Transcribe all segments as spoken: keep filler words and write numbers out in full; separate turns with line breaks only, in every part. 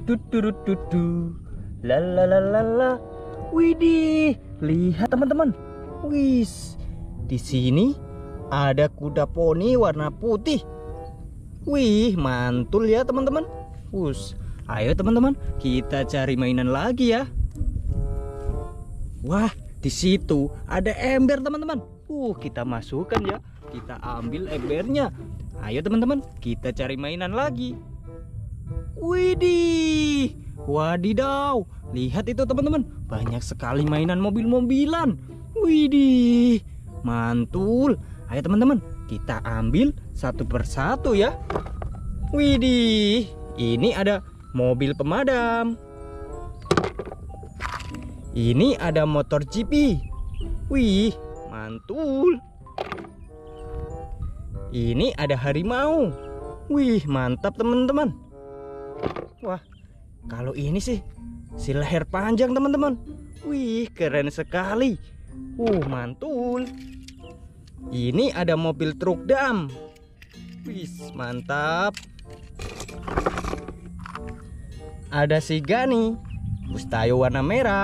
Tututututu. La la la la la. Widih, lihat teman-teman. Wis, di sini ada kuda poni warna putih. Wih, mantul ya teman-teman. Us, ayo teman-teman, kita cari mainan lagi ya. Wah, di situ ada ember teman-teman. Uh, kita masukkan ya. Kita ambil embernya. Ayo teman-teman, kita cari mainan lagi. Widih, wadidaw, lihat itu teman-teman, banyak sekali mainan mobil-mobilan. Widih, mantul. Ayo teman-teman, kita ambil satu persatu ya. Widih, ini ada mobil pemadam. Ini ada motor G P. Wih, mantul. Ini ada harimau. Wih, mantap teman-teman. Wah, kalau ini sih si leher panjang teman-teman. Wih, keren sekali. Uh, mantul. Ini ada mobil truk dam. Wih, mantap. Ada si Gani, bus Tayo warna merah.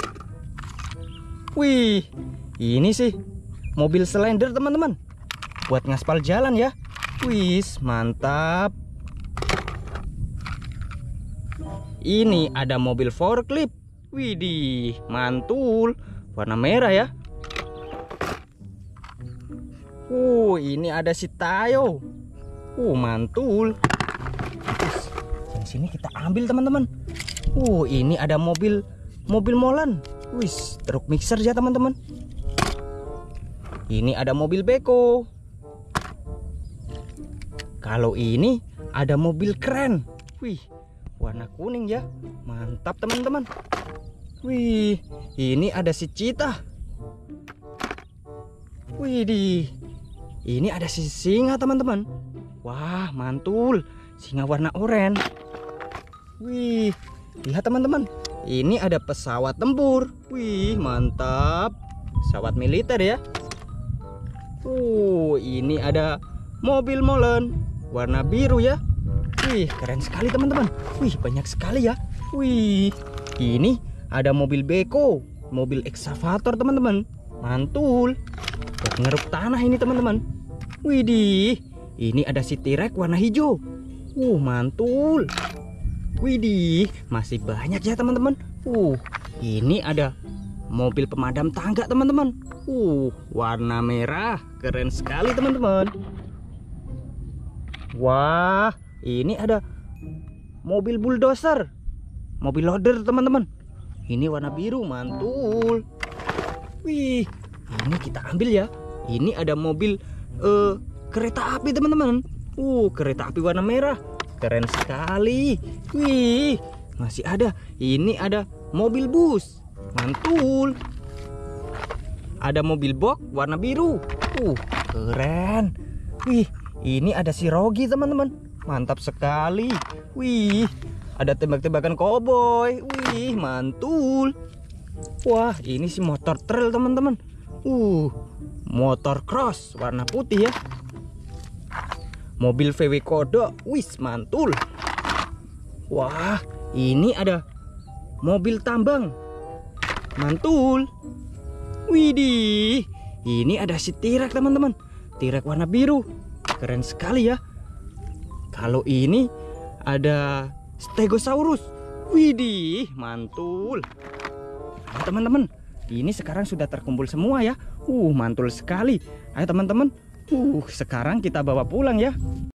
Wih, ini sih mobil Slender teman-teman, buat ngaspal jalan ya. Wih, mantap. Ini ada mobil forklift. Widih, mantul, warna merah ya. Uh, ini ada si Tayo. Uh, mantul. Terus, yang sini kita ambil teman-teman. Uh, ini ada mobil mobil molen. Wis, truk mixer ya teman-teman. Ini ada mobil beko. Kalau ini ada mobil keren. Wih, warna kuning ya. Mantap teman-teman. Wih, ini ada si Cita. Wih, di ini ada si singa teman-teman. Wah, mantul. Singa warna oranye. Wih, lihat teman-teman. Ini ada pesawat tempur. Wih, mantap. Pesawat militer ya. Uh, ini ada mobil molen warna biru ya. Wih, keren sekali teman-teman. Wih, banyak sekali ya. Wih, ini ada mobil beko, mobil ekskavator teman-teman. Mantul. Buat ngeruk tanah ini teman-teman. Widih, ini ada si T-Rex warna hijau. Uh, mantul. Widih, masih banyak ya teman-teman. Uh, ini ada mobil pemadam tangga teman-teman. Uh, warna merah, keren sekali teman-teman. Wah, ini ada mobil bulldozer, mobil loader teman-teman. Ini warna biru, mantul. Wih, ini kita ambil ya. Ini ada mobil uh, kereta api teman-teman. Uh, kereta api warna merah, keren sekali. Wih, masih ada. Ini ada mobil bus, mantul. Ada mobil box warna biru. Uh, keren. Wih, ini ada si Rogi teman-teman. Mantap sekali. Wih, ada tembak-tembakan koboi. Wih, mantul. Wah, ini si motor trail teman-teman. Uh, motor cross warna putih ya. Mobil V W kodok. Wis, mantul. Wah, ini ada mobil tambang. Mantul. Widih, ini ada si T-Rex teman-teman. T-Rex warna biru, keren sekali ya. Kalau ini ada Stegosaurus. Widih, mantul. Nah, teman-teman, ini sekarang sudah terkumpul semua ya. Uh, mantul sekali. Ayo teman-teman. Uh, sekarang kita bawa pulang ya.